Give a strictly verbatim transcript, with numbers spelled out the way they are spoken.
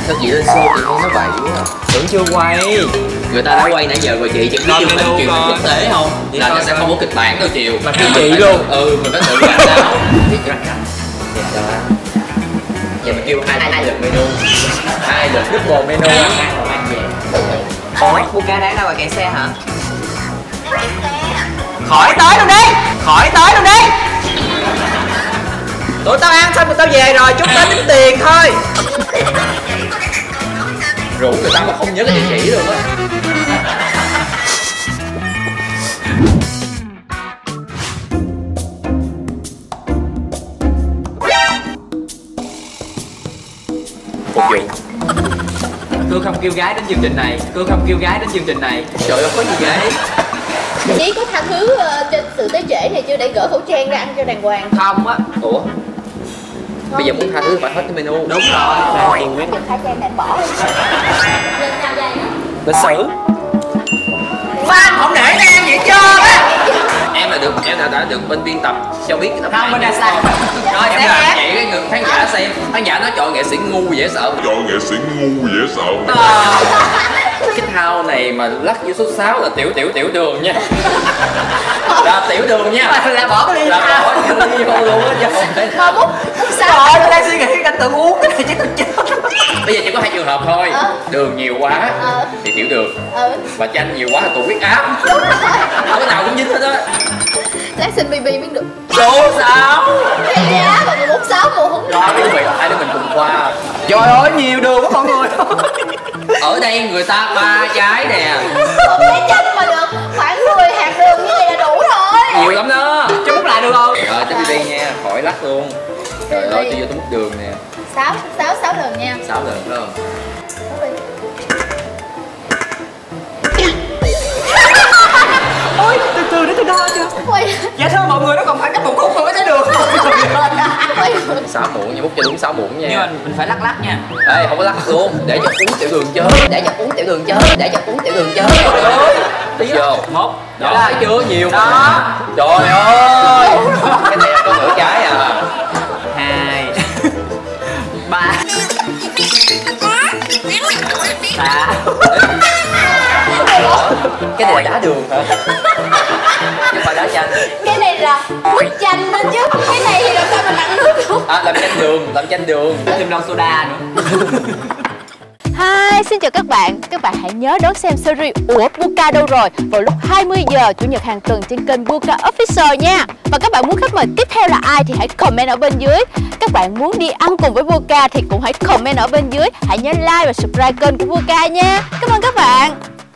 Sao chị lên show chị nghe nó vậy quá à? Tưởng chưa quay. Người ta đã quay nãy giờ rồi chị, chị biết chương trình truyền quốc tế không? Là nó sẽ không có kịch bản đâu chiều. Mà kêu chị luôn. Ừ, mình phải tự ra sao? Biết răng răng. Dạ đó. Giờ mình kêu hai hai lượt menu. Hai lượt double menu. Mang về. Ủa, Buka đang đâu mà kẹt xe hả? Khỏi tới luôn đi. Khỏi tới luôn đi. Tụi tao ăn xong tụi tao về rồi, chúng ta tính tiền thôi. Rủ người ta mà không nhớ cái địa chỉ luôn á. Phục vụ. Tôi không kêu gái đến chương trình này. Tôi không kêu gái đến chương trình này. Trời ơi, có gì vậy? Chí có tha thứ uh, cho sự tới trễ này chưa, để gỡ khẩu trang ra ăn cho đàng hoàng? Không á. Ủa? Bây giờ muốn tha thứ phải hết cái menu. Đúng rồi. Cho khẩu trang này bỏ lên nào vậy đó. Lịch sử. Fan không để em vậy chưa á. Em là được, em là đã được bên biên tập cho biết cái tập Không, bên đây sai. Rồi em làm vậy cái người khán giả xem, khán giả nó chọn nghệ sĩ ngu dễ sợ. Chọn nghệ sĩ ngu dễ sợ. À, cái thao này mà lắc với số sáu là tiểu tiểu tiểu đường nha. Là tiểu đường nha. Là bỏ cái ly Là bỏ cái ly vô luôn á chứ không thể Mà múc múc sao? Trời, tôi đang suy nghĩ cảnh tượng uống cái này chứ tôi chết. Bây giờ chỉ có hai trường hợp thôi. Ờ. Đường nhiều quá Ờ. thì tiểu đường. Ừ. Và chanh nhiều quá là tụ huyết áp. Đúng rồi. Không cái nào cũng dính hết á. Lát xin bê bê mới được. Số sáu. Cái giá mà mười bốn sáu mùa không Rồi quý vị, hai đứa mình cùng qua. Trời ơi, nhiều đường quá mọi người. Ở đây người ta ba trái nè. một cái chanh mà được khoảng mười hạt đường như này là đủ rồi. Nhiều lắm đó. Chứ múc lại được không? Rồi tới đi nha, khỏi lắc luôn. Trời ơi, tôi vô tôi múc đường nè. Sáu, sáu, sáu lần nha. Sáu lần phải không? Ôi, từ từ để tôi đo chưa. Quay. Dạ thưa mọi người, nó còn phải cách một khúc mà mới thấy được. Quay. Sáu muỗng nha, múc cho đúng sáu muỗng nha. Nhưng mà mình phải lắc lắc nha. Ê, không có lắc luôn, để cho uống tiểu đường chơi. Để cho uống tiểu đường chơi, để cho uống tiểu đường chơi. Tí vô. Một. Đó, thấy chưa? Nhiều đó. mà. Trời ơi. Cái này có nửa trái à. Hai. Ba. Cái này là đá đường hả? Chứ không phải đá chanh. Cái này là nước chanh đó chứ. Cái này thì làm sao mà nặng nước không? À, làm chanh đường, làm chanh đường. Thêm lon soda nữa. Hi, xin chào các bạn. Các bạn hãy nhớ đón xem series Ủa Buka đâu rồi vào lúc hai mươi giờ Chủ nhật hàng tuần trên kênh Buka Official nha. Và các bạn muốn khách mời tiếp theo là ai thì hãy comment ở bên dưới. Các bạn muốn đi ăn cùng với Buka thì cũng hãy comment ở bên dưới. Hãy nhớ like và subscribe kênh của Buka nha. Cảm ơn.